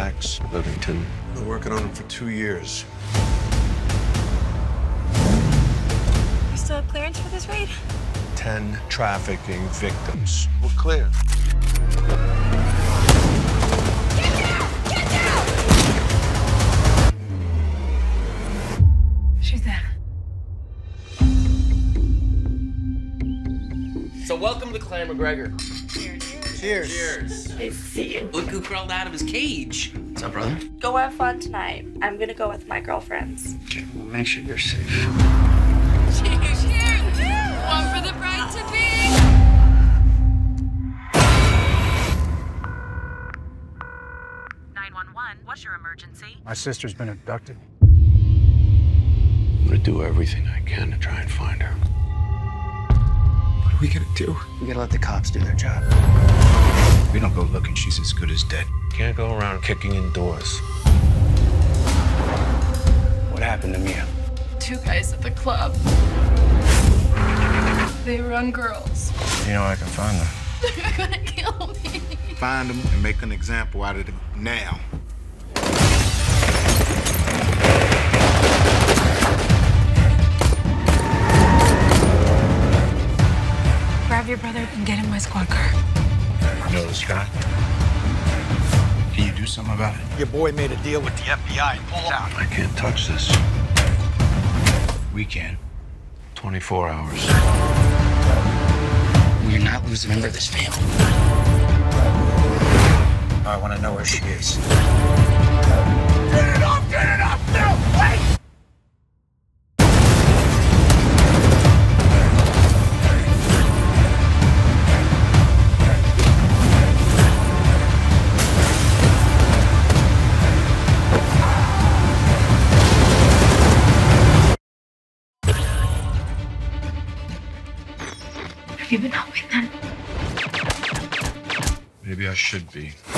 Relax, Livingston. Been working on him for 2 years. You still have clearance for this raid? 10 trafficking victims. We're clear. Get down! Get down! She's there. So welcome to Clan McGregor. Cheers. Cheers. Cheers. Nice to see you. Look who crawled out of his cage. What's up, brother? Go have fun tonight. I'm gonna go with my girlfriends. Okay, well, make sure you're safe. Cheers! Cheers! One for the bride to be. 911, what's your emergency? My sister's been abducted. I'm gonna do everything I can to try and find her. What are we gonna do? We gotta let the cops do their job. We don't go looking, she's as good as dead. Can't go around kicking in doors. What happened to Mia? 2 guys at the club. They run girls. You know I can find them. They're gonna kill me. Find him and make an example out of him now. Grab your brother and get in my squad car. You know this guy? Can you do something about it? Your boy made a deal with the FBI and pulled out. I can't touch this. We can. 24 hours. We're not losing a member of this family. I want to know where she is. Get it off! Get it off! No! Wait! Have you been helping them? Maybe I should be.